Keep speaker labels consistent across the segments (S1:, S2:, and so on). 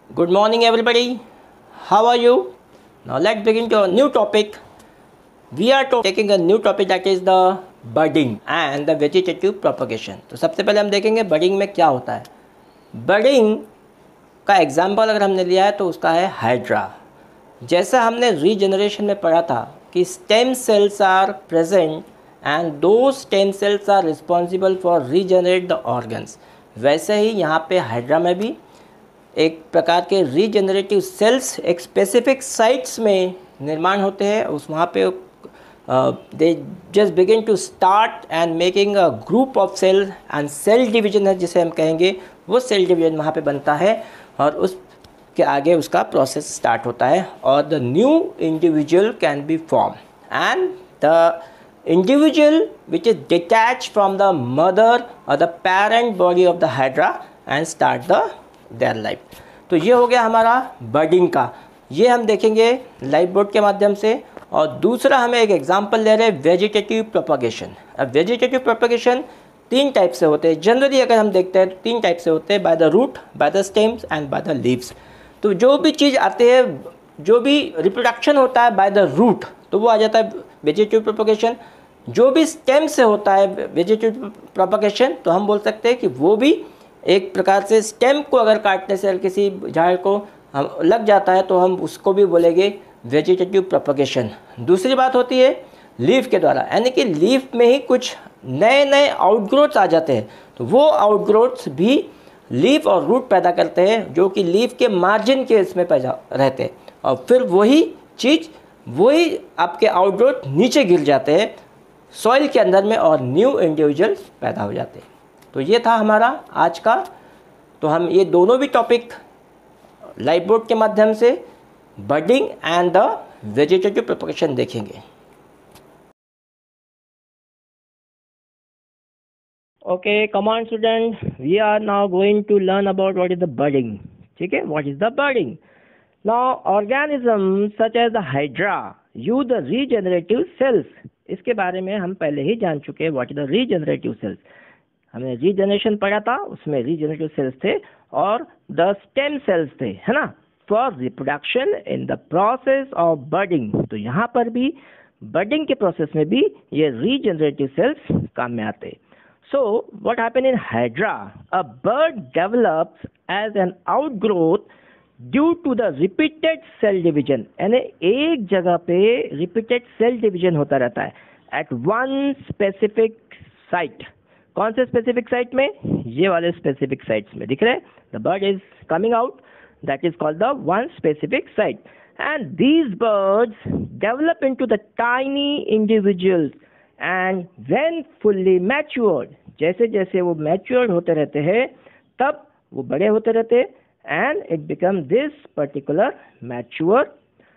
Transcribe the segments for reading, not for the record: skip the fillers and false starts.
S1: Good morning, everybody. How are you? Now let's begin to a new topic. We are taking a new topic that is the budding and the vegetative propagation. तो सबसे पहले हम देखेंगे budding में क्या होता है. Budding का एग्जाम्पल अगर हमने लिया है तो उसका है हाइड्रा. जैसा हमने रीजनरेशन में पढ़ा था कि stem cells are present and two stem cells are responsible for regenerate the organs, वैसे ही यहाँ पे हाइड्रा में भी एक प्रकार के रीजनरेटिव सेल्स एक स्पेसिफिक साइट्स में निर्माण होते हैं. उस वहाँ पे they just begin to start and making a group of cell and cell division है जिसे हम कहेंगे, वो सेल डिवीजन वहाँ पे बनता है और उसके आगे उसका प्रोसेस स्टार्ट होता है और the new individual can be form and the individual which is detach from the mother और the parent body of the hydra and start the their life. तो ये हो गया हमारा बर्डिंग का, ये हम देखेंगे लाइफ बोर्ड के माध्यम से. और दूसरा हमें एक एग्जांपल ले रहे हैं वेजिटेटिव प्रोपगेशन. अब वेजिटेटिव प्रोपगेशन तीन टाइप से होते हैं. जनरली अगर हम देखते हैं तो तीन टाइप से होते हैं, by the root, by the stems and by the leaves. तो जो भी चीज़ आते हैं, जो भी रिप्रोडक्शन होता है बाय द रूट, तो वो आ जाता है वेजिटेटिव प्रोपगेशन. जो भी स्टेम से होता है वेजिटेटिव प्रोपगेशन, तो हम बोल सकते हैं कि वो भी एक प्रकार से स्टेम को अगर काटने से किसी झाड़ को हम लग जाता है तो हम उसको भी बोलेंगे वेजिटेटिव प्रोपगेशन. दूसरी बात होती है लीफ के द्वारा, यानी कि लीफ में ही कुछ नए नए आउटग्रोथ्स आ जाते हैं, तो वो आउटग्रोथ्स भी लीफ और रूट पैदा करते हैं जो कि लीफ के मार्जिन के इसमें पैदा रहते हैं और फिर वही चीज़ वही आपके आउटग्रोथ नीचे गिर जाते हैं सॉइल के अंदर में और न्यू इंडिविजुअल्स पैदा हो जाते हैं. तो ये था हमारा आज का. तो हम ये दोनों भी टॉपिक लाइफ बोर्ड के माध्यम से budding and the vegetative propagation देखेंगे. Okay, come on student, we are now going to learn about what is the budding. ठीक है, what is the budding. Now organism such as the hydra use the regenerative cells. इसके बारे में हम पहले ही जान चुके हैं. What is the regenerative cells, हमने रीजनरेशन पढ़ा था, उसमें रीजनरेटिव सेल्स थे और द स्टेम सेल्स थे, है ना, for reproduction in the process of budding. तो यहाँ पर भी बर्डिंग के प्रोसेस में भी ये रीजनरेटिव सेल्स काम में आते. So what happen in hydra, a bud develops as an outgrowth due to the repeated cell division. यानी एक जगह पे रिपीटेड सेल डिवीजन होता रहता है एट वन स्पेसिफिक साइट. कौन से स्पेसिफिक साइट में, ये वाले स्पेसिफिक साइट्स में दिख रहे हैं. The bud is coming out, that is called the one specific site. And these buds develop into the tiny individuals and when fully matured, जैसे जैसे वो मैच्योर्ड होते रहते हैं तब वो बड़े होते रहते हैं and it become this particular mature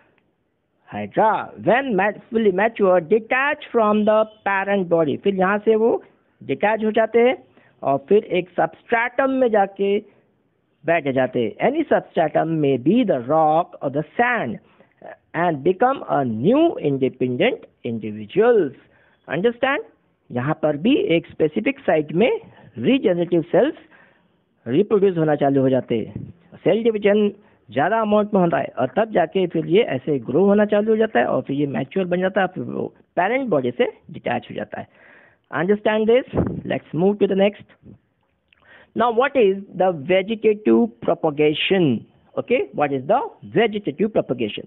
S1: hydra. When fully matured detach from the parent body, फिर यहाँ से वो डिटैच हो जाते हैं और फिर एक सबस्ट्रेटम में जाके बैठ जाते हैं. एनी सबस्ट्रेटम में बी द रॉक और the sand and become a new independent individuals. Understand, यहाँ पर भी एक स्पेसिफिक साइट में रीजनरेटिव सेल्स रिप्रोड्यूस होना चालू हो जाते हैं. सेल डिवीजन ज़्यादा अमाउंट में होता है और तब जाके फिर ये ऐसे ग्रो होना चालू हो जाता है और फिर ये मैच्योर बन जाता है, फिर वो पेरेंट बॉडी से डिटैच हो जाता है. Understand this? Let's move to the next. Now, what is the vegetative propagation? Okay, what is the vegetative propagation?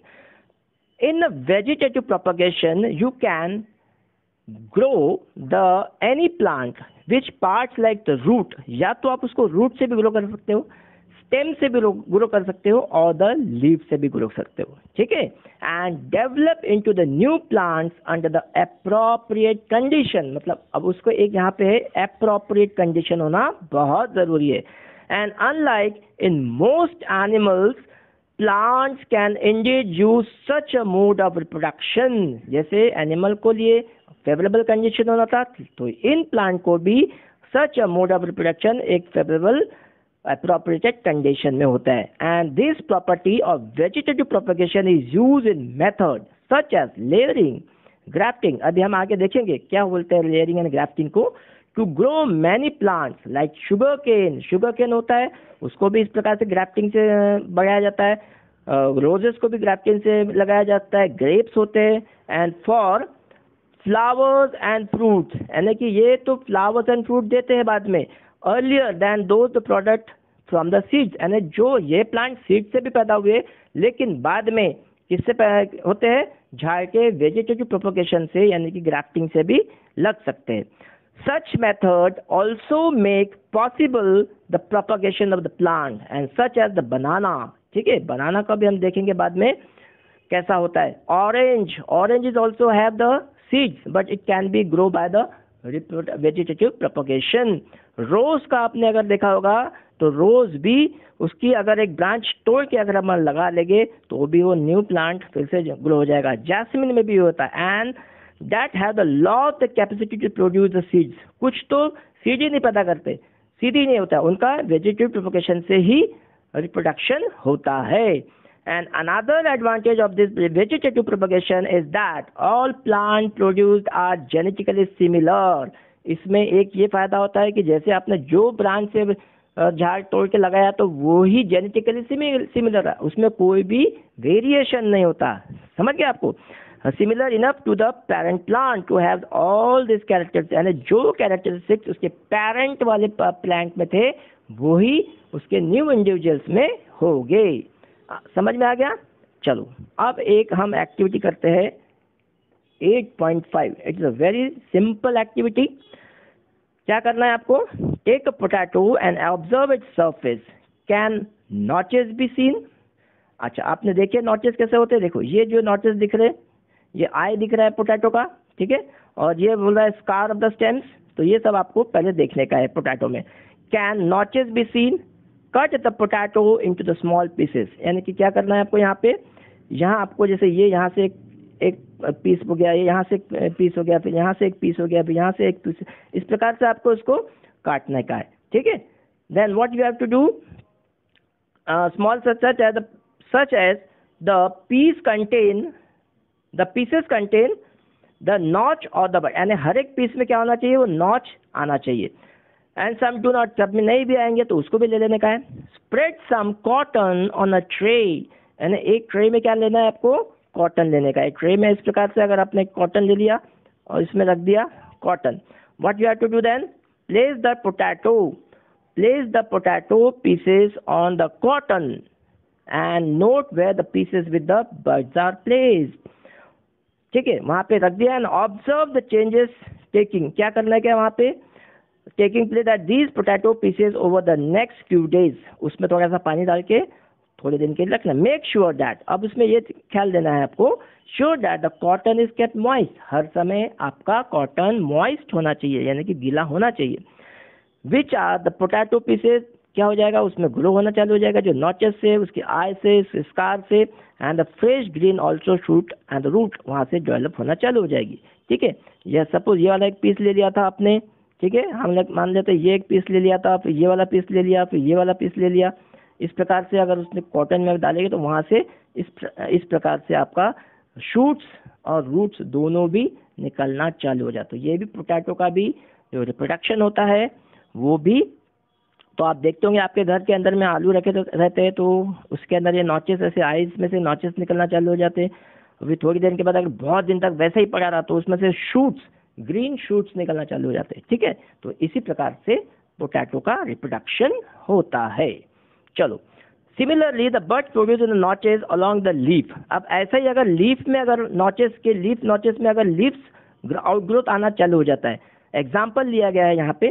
S1: In the vegetative propagation, you can grow the any plant which parts like the root, या तो आप उसको root से भी grow कर सकते हो, stem से भी ग्रो कर सकते हो और द लीव से भी ग्रो कर सकते हो. ठीक है, and develop into the new plants under the appropriate condition. मतलब अब उसको एक यहाँ पे है एप्रोप्रिएट कंडीशन होना बहुत जरूरी है. And unlike in most animals plants can indeed use such a mode of reproduction. जैसे एनिमल को लिए फेवरेबल कंडीशन होना था, तो इन प्लांट को भी such a mode of reproduction एक फेवरेबल appropriate condition में होता है. And this property of vegetative propagation is used in method such as layering, grafting. अभी हम आगे देखेंगे क्या बोलते हैं layering and grafting को. To grow many plants like sugar cane होता है, उसको भी इस प्रकार से ग्राफ्टिंग से बढ़ाया जाता है, रोजेस को भी ग्राफ्टिंग से लगाया जाता है, ग्रेप्स होते हैं, and for flowers and fruits, यानी कि ये तो फ्लावर्स एंड फ्रूट देते हैं बाद में, earlier than those the product from the seeds, यानी जो ये प्लांट सीड से भी पैदा हुए लेकिन बाद में किससे होते हैं, झाड़ के वेजिटेटिव प्रोपोगेशन से यानी कि ग्राफ्टिंग से भी लग सकते हैं। Such method also make possible the propagation of the plant and such as the banana, ठीक है, बनाना का भी हम देखेंगे बाद में कैसा होता है। Orange is also have the seeds but it can be grow by the vegetative propagation. Rose का आपने अगर देखा होगा तो रोज भी उसकी अगर एक ब्रांच तोड़ के अगर हम लगा लेंगे तो भी वो न्यू प्लांट फिर से ग्रो हो जाएगा। जैस्मिन में भी होता है, and that have the lot the capacity to produce the seeds. कुछ तो सीड ही नहीं पैदा करते, सीड ही नहीं होता, उनका वेजिटेटिव प्रोपोगेशन से ही रिप्रोडक्शन होता है। And another advantage of this vegetative propagation is that all plant produced are genetically similar. इसमें एक ये फायदा होता है कि जैसे आपने जो ब्रांच से झाड़ तोड़ के लगाया तो वो ही जेनेटिकली सिमिलर है, उसमें कोई भी वेरिएशन नहीं होता। समझ गए आपको? Similar enough to the parent plant to have all this characters, यानी जो कैरेक्टरिस्टिक्स उसके पेरेंट वाले प्लांट में थे वो ही उसके न्यू इंडिविजुअल्स में होंगे। समझ में आ गया? चलो अब एक हम एक्टिविटी करते हैं 8.5। It's a very simple activity. क्या करना है आपको? Take a potato and observe its surface, can notches be seen. अच्छा, आपने देखे नॉचेस कैसे होते हैं? देखो ये जो नॉचेस दिख रहे हैं, ये आई दिख रहा है पोटैटो का, ठीक है, और ये बोल रहा है स्कार ऑफ द स्टेम्स, तो ये सब आपको पहले देखने का है पोटैटो में। Can notches be seen, cut the potato into the small pieces, यानी कि क्या करना है आपको यहाँ पे, यहाँ आपको जैसे ये यहाँ से एक पीस हो गया, ये यहाँ से एक पीस हो गया, फिर यहाँ से एक पीस हो गया, फिर यहाँ से एक पीस, इस प्रकार से आपको इसको काटने का है, ठीक है। Then what you have to do, small such as the pieces contain the notch or the butt, यानी हर एक पीस में क्या होना चाहिए, वो नॉच आना चाहिए। एंड सम डू नॉट, सब में नहीं भी आएंगे तो उसको भी ले लेने का है। Spread some cotton on a tray, यानी एक ट्रे में क्या लेना है आपको, कॉटन लेने का है। ट्रे में इस प्रकार से अगर आपने कॉटन ले लिया और इसमें रख दिया cotton, what you have to do then, place the potato pieces on the cotton and note where the pieces with the buds are placed, ठीक है, वहां पे रख दिया। And observe the changes taking, क्या करना है, क्या वहां पे taking place at these potato pieces over the next few days, उसमें थोड़ा सा पानी डाल के थोड़े दिन के लिए रखना। मेक श्योर दैट, अब उसमें ये ख्याल देना है आपको, sure that the cotton is kept moist, हर समय आपका कॉटन मॉइस्ट होना चाहिए, यानी कि गीला होना चाहिए। Which are the potato pieces, क्या हो जाएगा, उसमें ग्रो होना चालू हो जाएगा, जो नॉचेस से, उसकी आई से, स्कार से, and the fresh green also shoot and the root वहाँ से डेवलप होना चालू हो जाएगी, ठीक है। यह सपोज ये वाला एक पीस ले लिया था आपने, ठीक है, हम लोग मान लेते ये एक पीस ले लिया था, फिर ये वाला पीस ले लिया, फिर ये वाला पीस ले लिया, इस प्रकार से अगर उसने कॉटन में डालेंगे तो वहाँ से इस प्रकार से आपका शूट्स और रूट्स दोनों भी निकलना चालू हो जाता है। ये भी पोटैटो का भी जो रिप्रोडक्शन होता है वो भी, तो आप देखते होंगे आपके घर के अंदर में आलू रखे रहते हैं तो उसके अंदर ये नॉचेस, ऐसे आइज में से नॉचेस निकलना चालू हो जाते हैं। अभी थोड़ी देर के बाद अगर बहुत दिन तक वैसे ही पड़ा रहा तो उसमें से शूट्स, ग्रीन शूट्स निकलना चालू हो जाते हैं, ठीक है। तो इसी प्रकार से पोटैटो का रिप्रोडक्शन होता है। चलो, similarly the bud produce in notches along the leaf. अब ऐसा ही अगर लीफ में अगर नॉचेस में अगर लीव्स आउटग्रोथ आना चालू हो जाता है, एग्जाम्पल लिया गया है यहाँ पे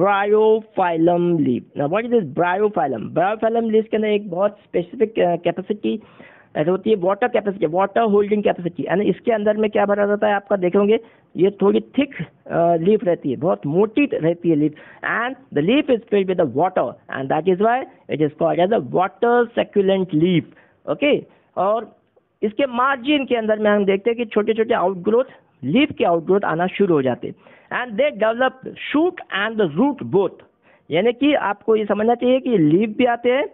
S1: bryophyllum leaf. What is this bryophyllum? Bryophyllum leaf के अंदर एक बहुत स्पेसिफिक कैपेसिटी ऐसे होती है, water capacity, water holding capacity, यानी इसके अंदर में क्या भरा रहता है आपका, देखेंगे ये थोड़ी थिक लीफ रहती है, बहुत मोटी रहती है leaf, and the leaf is filled with the water and that is why it is called as a water succulent leaf, okay. और इसके मार्जिन के अंदर में हम देखते हैं कि छोटे छोटे आउटग्रोथ, लीफ के आउटग्रोथ आना शुरू हो जाते हैं, and they develop shoot and the root both, यानी कि आपको ये समझना चाहिए कि लीफ भी आते हैं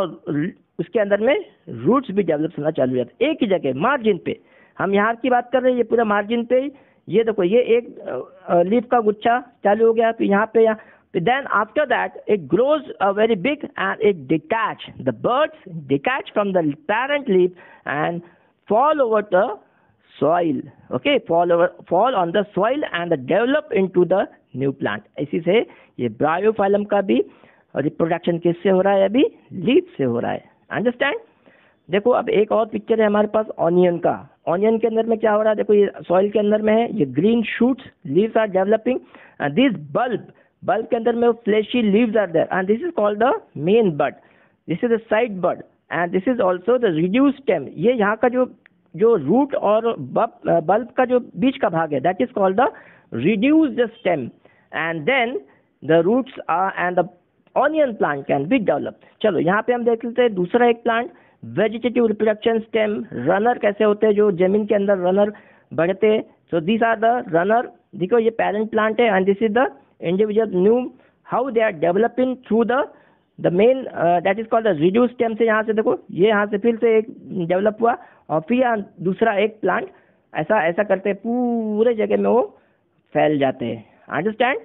S1: और उसके अंदर में रूट्स भी डेवलप होना चालू हो जाते हैं एक ही जगह मार्जिन पे। हम यहाँ की बात कर रहे हैं, ये पूरा मार्जिन पे ये देखो ये एक लीफ का गुच्छा चालू हो गया, तो यहाँ पे then after that it grows very big and it detach, the birds detach from the parent leaf and fall over the soil, okay, fall on the soil and develop into the new plant. इसी से ये Bryophyllum का भी reproduction किससे हो रहा है, अभी लीफ से हो रहा है, अंडरस्टैंड। देखो अब एक और पिक्चर है हमारे पास ऑनियन का। ऑनियन के अंदर में क्या हो रहा है, देखो ये सॉइल के अंदर में है, ये green shoots, leaves are developing and this bulb के अंदर में fleshy leaves are there and this is called the main bud, this is the side bud and this is also the reduce stem. ये यहाँ का जो root और bulb का जो बीच का भाग है, that is called the reduced stem and then the roots are and the onion plant can be developed. चलो यहाँ पे हम देख लेते हैं दूसरा एक plant, vegetative reproduction stem. Runner कैसे होते हैं, जो जमीन के अंदर रनर बढ़ते हैं, so this are the runner. देखो ये पेरेंट प्लांट है and this is the individual new, how they are developing through the main that is called the reduce stem. से यहाँ से देखो ये यहाँ से फिर से एक डेवलप हुआ और फिर यहाँ दूसरा एक प्लांट, ऐसा करते पूरे जगह में वो फैल जाते हैं, understand.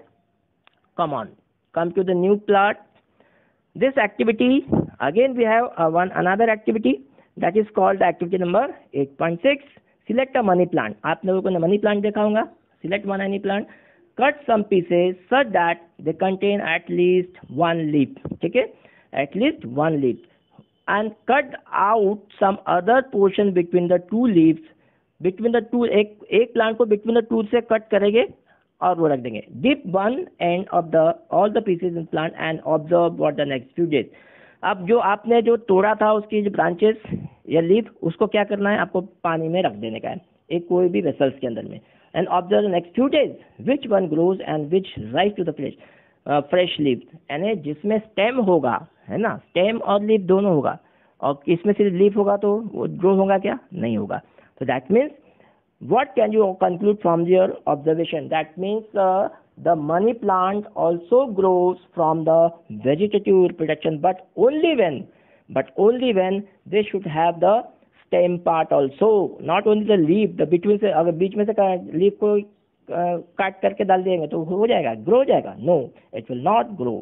S1: Come on, come to the new plot. This activity again we have another activity that is called activity number 8.6. Select a money plant. आप लोगों ने मनी प्लांट देखा होगा। Select one money plant. Cut some pieces such that they contain at least one leaf. ठीक है, at least one leaf. And cut out some other portion between the two leaves. Between the two, एक plant को between the two से cut करेंगे और वो रख देंगे। Dip one end of the all the pieces in plant and observe what the next few days. अब जो आपने जो तोड़ा था उसकी जो ब्रांचेस या लीफ, उसको क्या करना है, आपको पानी में रख देने का है, एक कोई भी वेसल्स के अंदर में, and observe the next few days which one grows and which rise to the fresh leaf. यानी जिसमें स्टेम होगा, है ना, स्टेम और लीफ दोनों होगा, और इसमें सिर्फ लीफ होगा तो वो ग्रो होगा क्या, नहीं होगा। तो that means what can you conclude from your observation? That means the money plant also grows from the vegetative reproduction, but only when they should have the stem part also, not only the leaf, the between से अगर बीच में से leaf को काट करके डाल देंगे तो हो जाएगा, grow हो जाएगा, no, it will not grow.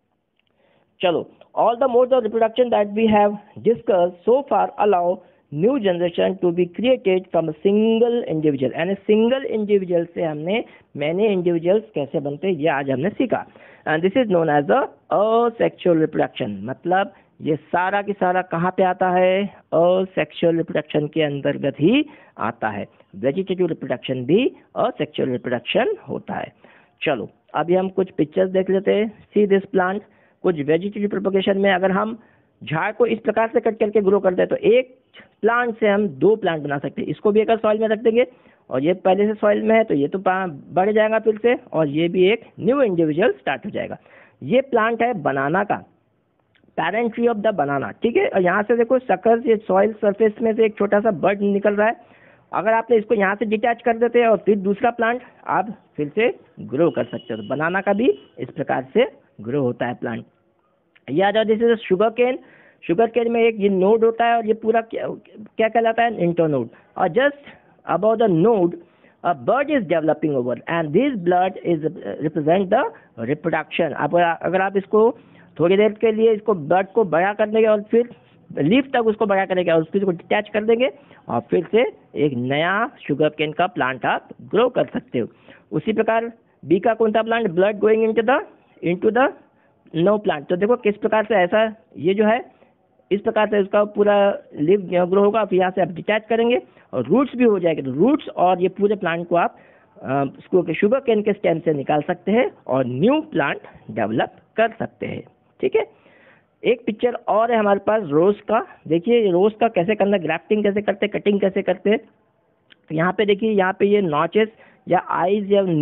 S1: चलो, all the modes of reproduction that we have discussed so far allow new generation to be created from a single individual. यानी सिंगल इंडिविजुअल से हमने मैनी इंडिविजुअल्स कैसे बनते हैं ये आज हमने सीखा, and this is known as a asexual reproduction. मतलब ये सारा की सारा कहाँ पे आता है, असेक्सुअल रिप्रोडक्शन के अंतर्गत ही आता है। वेजिटेटिव रिप्रोडक्शन भी असेक्सुअल रिप्रोडक्शन होता है। चलो अभी हम कुछ पिक्चर्स देख लेते हैं। सी दिस प्लांट, कुछ वेजिटेटिव प्रोपगेशन में अगर हम झाड़ को इस प्रकार से कट करके ग्रो करते हैं तो एक प्लांट से हम दो प्लांट बना सकते हैं। इसको भी अगर सॉइल में रख देंगे और ये पहले से सॉइल में है तो ये तो बढ़ जाएगा फिर से, और ये भी एक न्यू इंडिविजुअल स्टार्ट हो जाएगा। ये प्लांट है बनाना का, parent tree of the banana, ठीक है। और यहाँ से देखो सकल ये सॉइल सरफेस में से एक छोटा सा बड निकल रहा है। अगर आपने इसको यहाँ से डिटैच कर देते हैं और फिर दूसरा प्लांट आप फिर से ग्रो कर सकते हो। तो बनाना का भी इस प्रकार से ग्रो होता है प्लांट। याद है, this is sugar cane. Sugar cane में एक ये नोड होता है और ये पूरा क्या कहलाता है, इंटरनोड। और just about the node a bud is developing over and this blood is represent the reproduction. अब अगर आप इसको थोड़ी देर के लिए इसको बर्ड को बड़ा कर देंगे और फिर लीफ तक उसको बड़ा करेंगे और फिर उसको डिटैच कर देंगे और फिर से एक नया शुगर केन का प्लांट आप ग्रो कर सकते हो। उसी प्रकार बी का कौन सा plant, blood going into the no plant. तो देखो किस प्रकार से ऐसा ये जो है इस प्रकार से उसका पूरा लीफ ग्रो होगा, फिर यहाँ से आप डिटैच करेंगे और रूट्स भी हो जाएंगे। तो रूट्स और ये पूरे प्लांट को आप शुगर केन के स्टेम से निकाल सकते हैं और न्यू प्लांट डेवलप कर सकते हैं, ठीक है। एक पिक्चर और है हमारे पास रोज का। देखिए रोज का कैसे करना, ग्राफ्टिंग कैसे करते हैं, कटिंग कैसे करते हैं। तो यहाँ पे देखिए, यहाँ पे ये नॉचेस या आईज या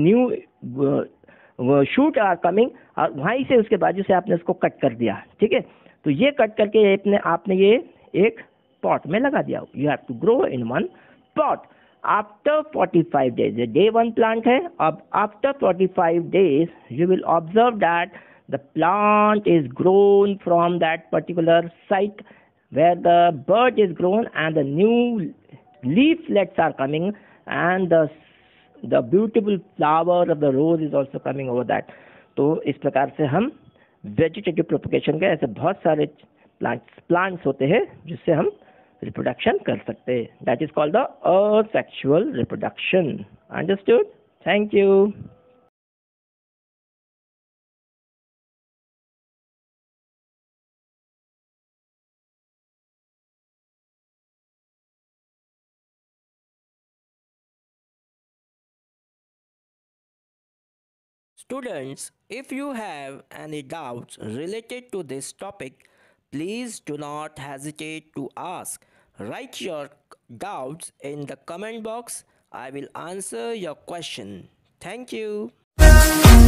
S1: न्यू शूट आर कमिंग, और वहीं से उसके बाजू से आपने उसको कट कर दिया, ठीक है। तो ये कट करके आपने ये एक पॉट में लगा दिया। You have to grow in one pot after 45 days. ये डे 1 प्लांट है। अब after 45 days you will observe that the plant is grown from that particular site where the bud is grown and the new leaflets are coming and the the beautiful flower of the rose is also coming over that. तो इस प्रकार से हम vegetative propagation के ऐसे बहुत सारे plants होते हैं जिससे हम रिप्रोडक्शन कर सकते हैं. That is called the asexual reproduction. Understood? Thank you. Students, if you have any doubts related to this topic, please do not hesitate to ask. Write your doubts in the comment box. I will answer your question. Thank you.